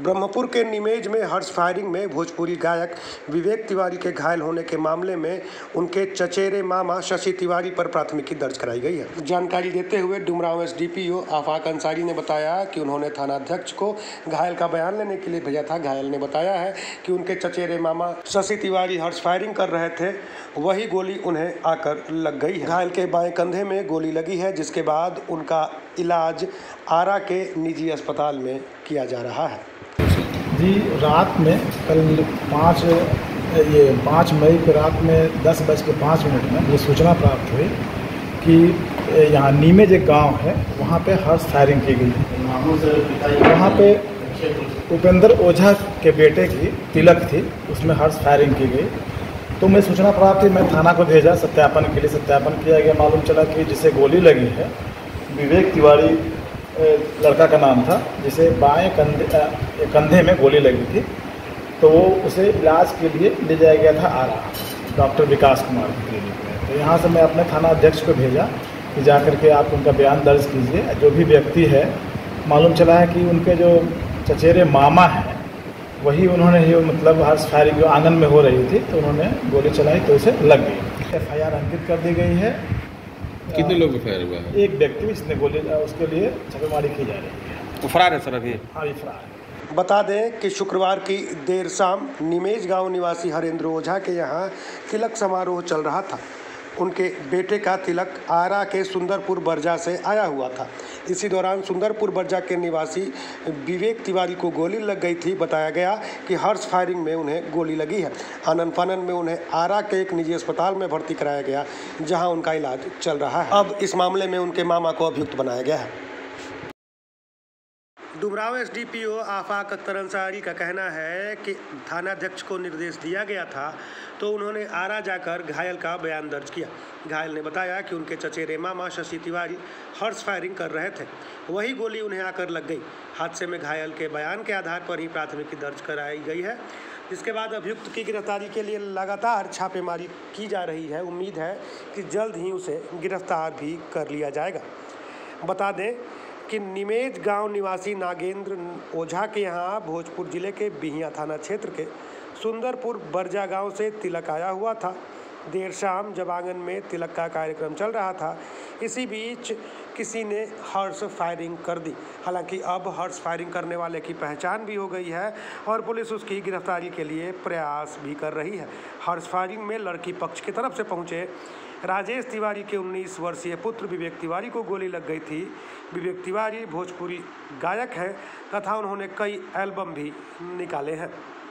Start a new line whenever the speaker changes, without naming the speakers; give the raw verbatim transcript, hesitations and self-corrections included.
ब्रह्मपुर के निमेज में हर्ष फायरिंग में भोजपुरी गायक विवेक तिवारी के घायल होने के मामले में उनके चचेरे मामा शशि तिवारी पर प्राथमिकी दर्ज कराई गई है। जानकारी देते हुए डुमरांव एसडीपीओ आफाक अंसारी ने बताया कि उन्होंने थानाध्यक्ष को घायल का बयान लेने के लिए भेजा था। घायल ने बताया है कि उनके चचेरे मामा शशि तिवारी हर्ष फायरिंग कर रहे थे, वही गोली उन्हें आकर लग गई है। घायल के बाएं कंधे में गोली लगी है, जिसके बाद उनका इलाज आरा के निजी अस्पताल में किया जा रहा है।
जी, रात में कल पाँच ये पाँच मई को रात में दस बज के पाँच मिनट में ये सूचना प्राप्त हुई कि यहाँ नीमेज एक गांव है, वहाँ पे हर्ष फायरिंग की गई। वहाँ पे उपेंद्र ओझा के बेटे की तिलक थी, उसमें हर्ष फायरिंग की गई। तो मैं सूचना प्राप्त हुई, मैं थाना को भेजा सत्यापन के लिए। सत्यापन किया गया, मालूम चला कि जिसे गोली लगी है विवेक तिवारी लड़का का नाम था, जिसे बाएं कंधे कंधे में गोली लगी थी। तो वो उसे इलाज के लिए ले जाया गया था आरा, डॉक्टर विकास कुमार की क्लिनिक में। तो यहाँ से मैं अपने थाना अध्यक्ष को भेजा कि जा करके आप उनका बयान दर्ज कीजिए। जो भी व्यक्ति है, मालूम चला है कि उनके जो चचेरे मामा हैं वही उन्होंने ये मतलब हर्ष फायरिंग जो आंगन में हो रही थी तो उन्होंने गोली चलाई तो उसे लग गई। एफ आई आर अंकित कर दी गई है।
कितने लोग फायर हुआ है?
एक व्यक्ति जिसने गोली, उसके लिए छापेमारी की जा रही है।
तो फरार है सर अभी?
हाँ, ये फरार है।
बता दें कि शुक्रवार की देर शाम निमेज गांव निवासी हरेंद्र ओझा के यहां तिलक समारोह चल रहा था। उनके बेटे का तिलक आरा के सुंदरपुर बरजा से आया हुआ था। इसी दौरान सुंदरपुर बरजा के निवासी विवेक तिवारी को गोली लग गई थी। बताया गया कि हर्ष फायरिंग में उन्हें गोली लगी है। आनन फानन में उन्हें आरा के एक निजी अस्पताल में भर्ती कराया गया, जहां उनका इलाज चल रहा है। अब इस मामले में उनके मामा को अभियुक्त बनाया गया है। डुमरांव एसडीपीओ आफाक अख्तर अंसारी का कहना है कि थानाध्यक्ष को निर्देश दिया गया था तो उन्होंने आरा जाकर घायल का बयान दर्ज किया। घायल ने बताया कि उनके चचेरे मामा शशि तिवारी हर्ष फायरिंग कर रहे थे, वही गोली उन्हें आकर लग गई। हादसे में घायल के बयान के आधार पर ही प्राथमिकी दर्ज कराई गई है, जिसके बाद अभियुक्त की गिरफ्तारी के लिए लगातार छापेमारी की जा रही है। उम्मीद है कि जल्द ही उसे गिरफ्तार भी कर लिया जाएगा। बता दें कि निमेज गांव निवासी नागेंद्र ओझा के यहां भोजपुर जिले के बिहिया थाना क्षेत्र के सुंदरपुर बरजा गांव से तिलक आया हुआ था। देर शाम जब आंगन में तिलक का कार्यक्रम चल रहा था, इसी बीच किसी ने हर्ष फायरिंग कर दी। हालांकि अब हर्ष फायरिंग करने वाले की पहचान भी हो गई है और पुलिस उसकी गिरफ्तारी के लिए प्रयास भी कर रही है। हर्ष फायरिंग में लड़की पक्ष की तरफ से पहुंचे राजेश तिवारी के उन्नीस वर्षीय पुत्र विवेक तिवारी को गोली लग गई थी। विवेक तिवारी भोजपुरी गायक हैं तथा उन्होंने कई एल्बम भी निकाले हैं।